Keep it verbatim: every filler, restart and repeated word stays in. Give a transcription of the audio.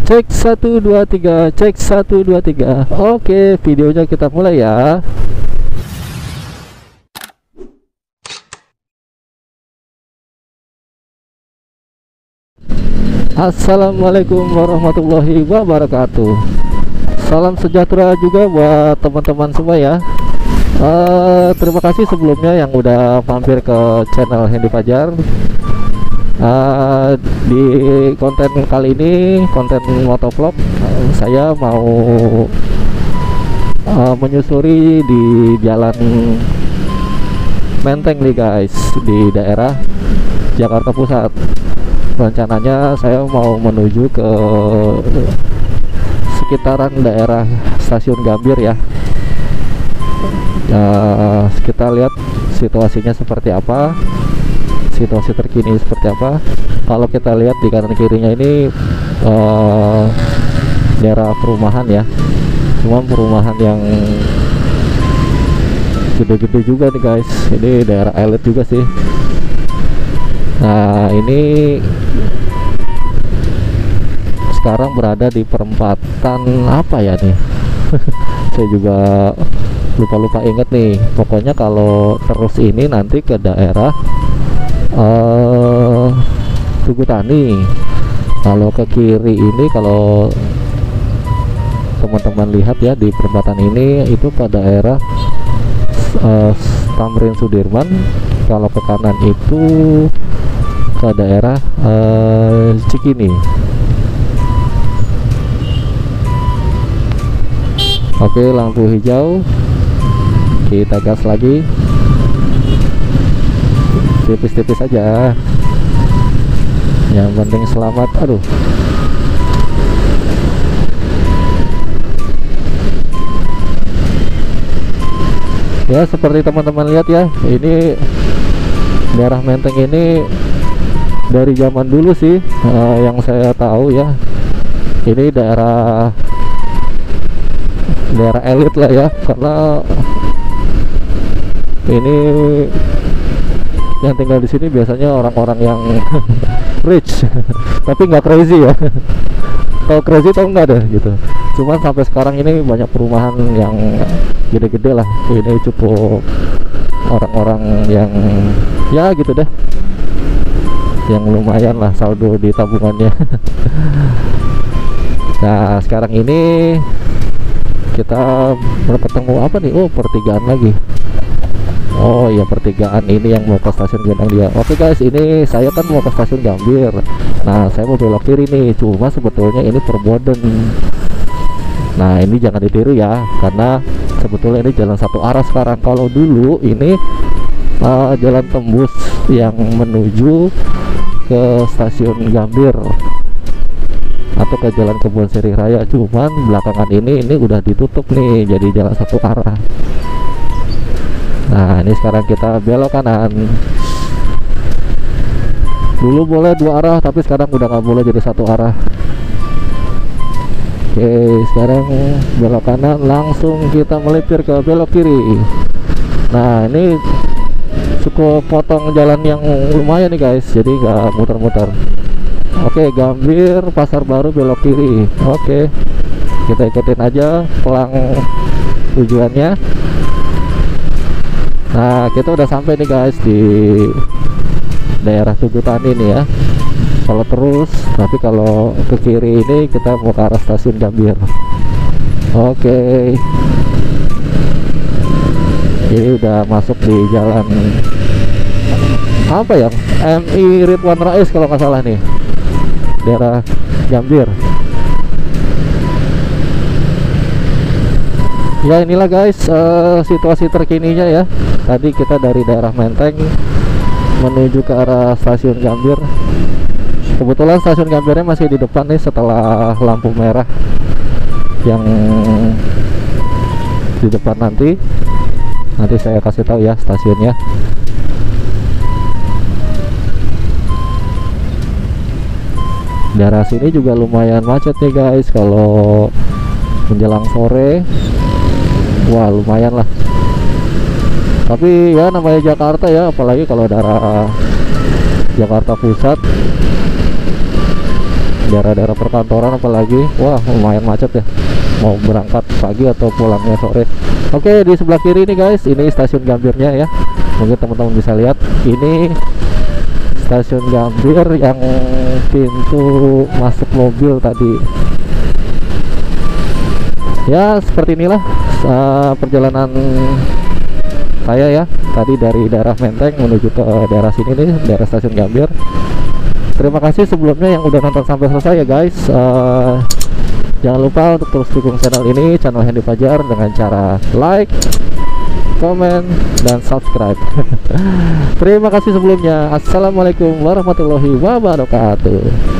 Cek satu dua tiga, cek satu dua tiga. Oke, videonya kita mulai ya. Assalamualaikum warahmatullahi wabarakatuh. Salam sejahtera juga buat teman-teman semua ya. Uh, terima kasih sebelumnya yang udah mampir ke channel Hendy Fajar. Uh, di konten kali ini, konten motovlog, uh, saya mau uh, menyusuri di jalan Menteng nih guys, di daerah Jakarta Pusat. Rencananya saya mau menuju ke sekitaran daerah Stasiun Gambir ya. Uh, kita lihat situasinya seperti apa, situasi terkini seperti apa. Kalau kita lihat di kanan kirinya ini uh, daerah perumahan ya, cuma perumahan yang gede-gede juga nih guys. Ini daerah elit juga sih. Nah, ini sekarang berada di perempatan apa ya nih? Saya juga lupa-lupa inget nih. Pokoknya kalau terus ini nanti ke daerah uh, Tugu Tani. Kalau ke kiri ini, kalau teman-teman lihat ya, di perempatan ini itu ke daerah uh, Tamrin Sudirman. Kalau ke kanan itu ke daerah uh, Cikini. Oke, lampu hijau, kita gas lagi, tipis-tipis aja, yang penting selamat. Aduh, ya seperti teman-teman lihat ya, ini daerah Menteng ini dari zaman dulu sih, uh, yang saya tahu ya, ini daerah daerah elit lah ya, karena ini yang tinggal di sini biasanya orang-orang yang rich, tapi nggak crazy ya. Kalau crazy tau nggak deh gitu. Cuman sampai sekarang ini banyak perumahan yang gede-gede lah. Ini cukup orang-orang yang ya gitu deh, yang lumayan lah saldo di tabungannya. Nah, sekarang ini kita bertemu apa nih? Oh, pertigaan lagi. Oh iya, pertigaan ini yang mau ke stasiun Gendang dia. Oke guys, ini saya kan mau ke stasiun Gambir. Nah, saya mau belok kiri nih, cuma sebetulnya ini Perboden. Nah, ini jangan ditiru ya, karena sebetulnya ini jalan satu arah sekarang. Kalau dulu ini uh, jalan tembus yang menuju ke stasiun Gambir atau ke Jalan Kebun Sirih Raya, cuman belakangan ini ini udah ditutup nih, jadi jalan satu arah. Nah, ini sekarang kita belok kanan. Dulu boleh dua arah, tapi sekarang udah nggak boleh jadi satu arah. Oke, sekarang belok kanan, langsung kita melipir ke belok kiri. Nah, ini cukup potong jalan yang lumayan nih guys, jadi nggak muter-muter. Oke, Gambir Pasar Baru belok kiri. Oke, kita ikutin aja pelang tujuannya. Nah, kita udah sampai nih guys di daerah Tugu Tani nih ya. Kalau terus, tapi kalau ke kiri ini kita mau ke arah stasiun Gambir. Oke, ini udah masuk di jalan apa ya, M I Ridwan Rais kalau nggak salah nih, daerah Gambir. Ya, inilah guys uh, situasi terkininya ya. Tadi kita dari daerah Menteng menuju ke arah stasiun Gambir. Kebetulan stasiun Gambirnya masih di depan nih, setelah lampu merah yang di depan nanti. Nanti saya kasih tahu ya stasiunnya. Daerah sini juga lumayan macet nih guys kalau menjelang sore. Wah, lumayan lah. Tapi ya namanya Jakarta ya, apalagi kalau daerah Jakarta Pusat daerah-daerah perkantoran apalagi. Wah, lumayan macet ya, mau berangkat pagi atau pulangnya sore. Oke, di sebelah kiri ini guys, ini stasiun Gambirnya ya. Mungkin teman-teman bisa lihat, ini stasiun Gambir yang pintu masuk mobil tadi. Ya, seperti inilah uh, perjalanan saya ya tadi dari daerah Menteng menuju ke daerah sini nih, daerah stasiun Gambir. Terima kasih sebelumnya yang udah nonton sampai selesai ya guys. Uh, jangan lupa untuk terus dukung channel ini, channel Hendy Fajar, dengan cara like, komen, dan subscribe. Terima kasih sebelumnya. Assalamualaikum warahmatullahi wabarakatuh.